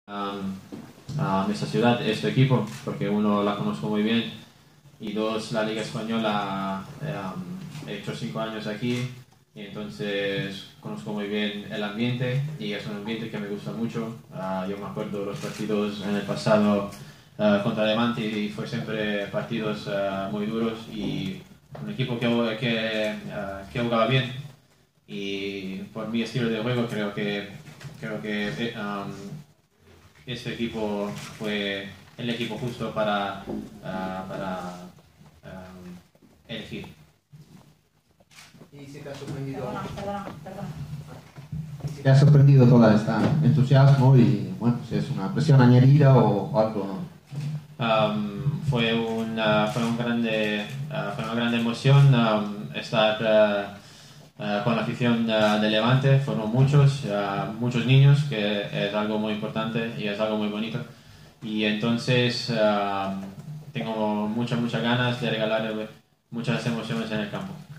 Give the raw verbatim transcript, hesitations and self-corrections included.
um, a esta ciudad, este equipo, porque uno la conozco muy bien y dos, la Liga Española. Um, he hecho cinco años aquí y entonces conozco muy bien el ambiente y es un ambiente que me gusta mucho. Uh, yo me acuerdo de los partidos en el pasado uh, contra Levante y fue siempre partidos uh, muy duros y un equipo que, que, uh, que jugaba bien, y por mi estilo de juego creo que creo que um, este equipo fue el equipo justo para, uh, para um, elegir. ¿Y si te ha sorprendido? Perdona, perdona, perdona. Si te ha sorprendido todo este entusiasmo y bueno, si es una presión añadida o, o algo? Um, fue una fue un grande uh, fue una grande emoción um, estar uh, uh, con la afición uh, de Levante. Fueron muchos uh, muchos niños, que es algo muy importante y es algo muy bonito, y entonces uh, tengo muchas muchas ganas de regalar muchas emociones en el campo.